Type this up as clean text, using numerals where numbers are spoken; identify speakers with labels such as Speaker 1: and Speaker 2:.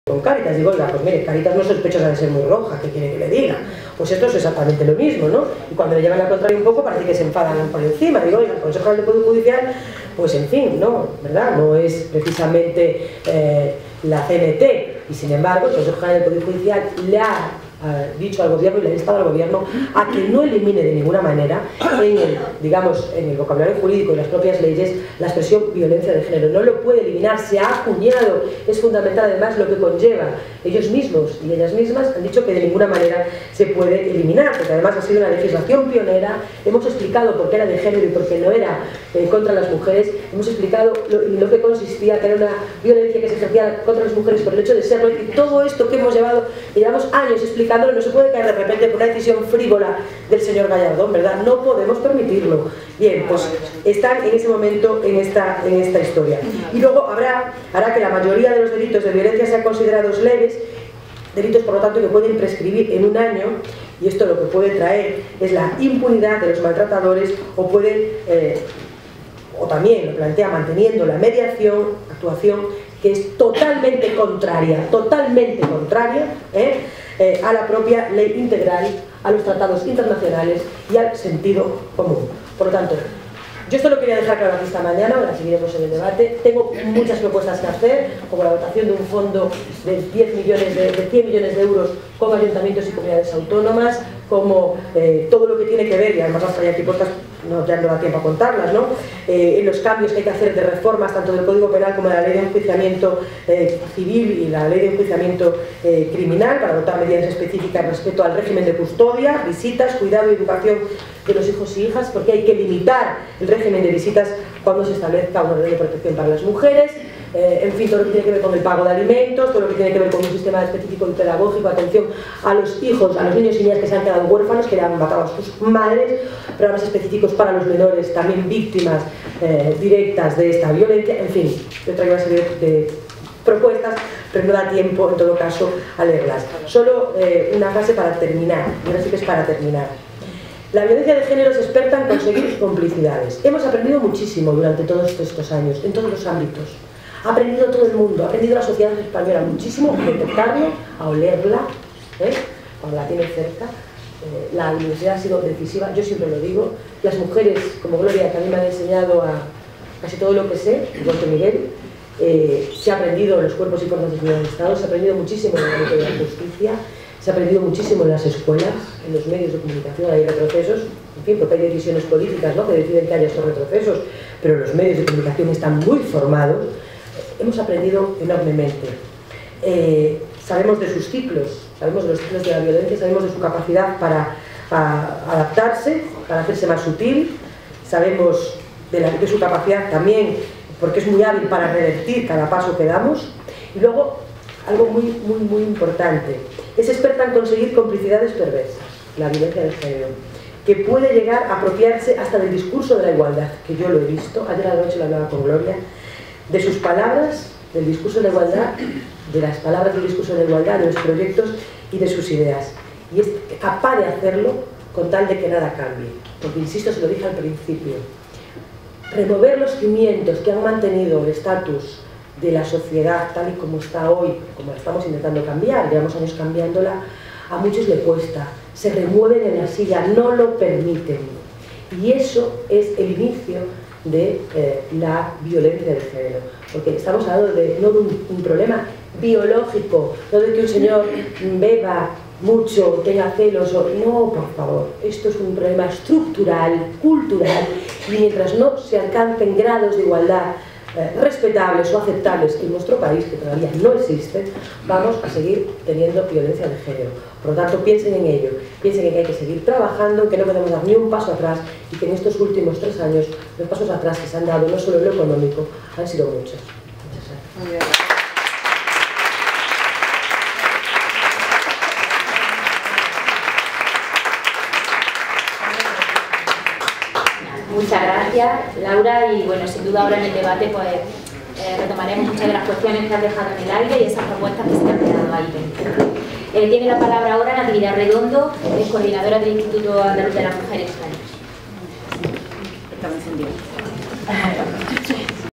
Speaker 1: con Cáritas, digo, oiga, pues mire, Cáritas no sospechosa de ser muy roja, ¿qué quiere que le diga? Pues esto es exactamente lo mismo, ¿no? Y cuando le llevan la contraria un poco parece que se enfadan por encima, digo, oiga, el Consejo del Poder Judicial, pues en fin, no, ¿verdad? No es precisamente la CNT, y sin embargo el Consejo del Poder Judicial le ha dicho al gobierno y le ha instado al gobierno a que no elimine de ninguna manera en el, digamos, en el vocabulario jurídico y las propias leyes la expresión violencia de género. No lo puede eliminar, se ha acuñado, es fundamental además lo que conlleva. Ellos mismos y ellas mismas han dicho que de ninguna manera se puede eliminar, porque además ha sido una legislación pionera. Hemos explicado por qué era de género y por qué no era contra las mujeres, hemos explicado lo que consistía, que era una violencia que se ejercía contra las mujeres por el hecho de serlo, y todo esto que hemos llevamos años explicando. No se puede caer de repente por una decisión frívola del señor Gallardón, ¿verdad? No podemos permitirlo. Bien, pues están en ese momento en esta historia. Y luego hará que la mayoría de los delitos de violencia sean considerados leves, delitos por lo tanto que pueden prescribir en un año, y esto lo que puede traer es la impunidad de los maltratadores, o también lo plantea manteniendo la mediación, actuación que es totalmente contraria a la propia ley integral, a los tratados internacionales y al sentido común. Por lo tanto, yo esto lo quería dejar claro aquí esta mañana, ahora seguiremos en el debate. Tengo muchas propuestas que hacer, como la votación de un fondo de 100 millones de euros con ayuntamientos y comunidades autónomas, como todo lo que tiene que ver, y además las traía aquí puestas, ya no da tiempo a contarlas, ¿no? En los cambios que hay que hacer de reformas tanto del Código Penal como de la Ley de Enjuiciamiento Civil y la Ley de Enjuiciamiento Criminal, para adoptar medidas específicas respecto al régimen de custodia, visitas, cuidado y educación de los hijos y hijas, porque hay que limitar el régimen de visitas cuando se establezca una ley de protección para las mujeres. En fin, todo lo que tiene que ver con el pago de alimentos, todo lo que tiene que ver con un sistema específico y pedagógico, atención a los hijos, a los niños y niñas que se han quedado huérfanos, que le han matado a sus madres, programas específicos para los menores, también víctimas directas de esta violencia. En fin, yo traigo una serie de propuestas, pero no da tiempo en todo caso a leerlas. Solo una frase para terminar, y ahora sí que es para terminar. La violencia de género es experta en conseguir complicidades. Hemos aprendido muchísimo durante todos estos años, en todos los ámbitos. Ha aprendido todo el mundo, ha aprendido la sociedad española muchísimo a detectarlo, a olerla, cuando la tiene cerca. La universidad ha sido decisiva, yo siempre lo digo. Las mujeres, como Gloria, que a mí me han enseñado a casi todo lo que sé, igual que Miguel, se ha aprendido en los cuerpos y fuerzas de seguridad del Estado, se ha aprendido muchísimo en el ámbito de la justicia, se ha aprendido muchísimo en las escuelas, en los medios de comunicación. Hay retrocesos, en fin, porque hay decisiones políticas, ¿no?, que deciden que haya estos retrocesos, pero los medios de comunicación están muy formados. Hemos aprendido enormemente. Sabemos de sus ciclos, sabemos de los ciclos de la violencia, sabemos de su capacidad para adaptarse, para hacerse más sutil, sabemos de su capacidad también, porque es muy hábil para revertir cada paso que damos. Y luego, algo muy importante, es experta en conseguir complicidades perversas, la violencia de género, que puede llegar a apropiarse hasta del discurso de la igualdad, que yo lo he visto, ayer a la noche lo hablaba con Gloria, de sus palabras, del discurso de la igualdad, de las palabras del discurso de la igualdad, de los proyectos y de sus ideas. Y es capaz de hacerlo con tal de que nada cambie. Porque, insisto, se lo dije al principio, remover los cimientos que han mantenido el estatus de la sociedad tal y como está hoy, como la estamos intentando cambiar, llevamos años cambiándola, a muchos le cuesta, se remueven en la silla, no lo permiten. Y eso es el inicio de la violencia de género, porque estamos hablando no de un problema biológico, no de que un señor beba mucho, tenga celos, no, por favor, esto es un problema estructural, cultural, y mientras no se alcancen grados de igualdad respetables o aceptables en nuestro país, que todavía no existen, vamos a seguir teniendo violencia de género. Por lo tanto, piensen en ello, piensen en que hay que seguir trabajando, que no podemos dar ni un paso atrás, y que en estos últimos 3 años los pasos atrás que se han dado, no solo en lo económico, han sido muchos. Muchas gracias.
Speaker 2: Muy bien.
Speaker 3: Muchas gracias, Laura, y bueno, sin duda ahora en el debate pues retomaremos muchas de las cuestiones que has dejado en el aire y esas propuestas que se te han quedado ahí dentro. Tiene la palabra ahora Natividad Redondo, es coordinadora del Instituto Andaluz de las Mujeres. Estamos encendidos.